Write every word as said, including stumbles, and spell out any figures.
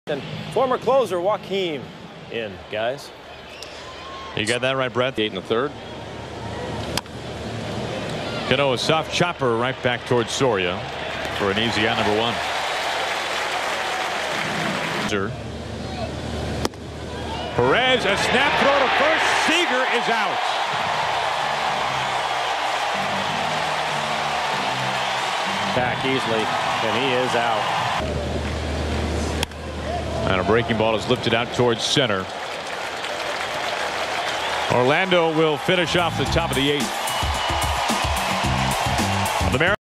And former closer Joakim in, guys. You got that right, Brett. Eight in the third. Cano, a soft chopper right back towards Soria for an easy out number one. Perez, a snap throw to first. Seager is out. Back easily, and he is out. And a breaking ball is lifted out towards center. Orlando will finish off the top of the eighth. The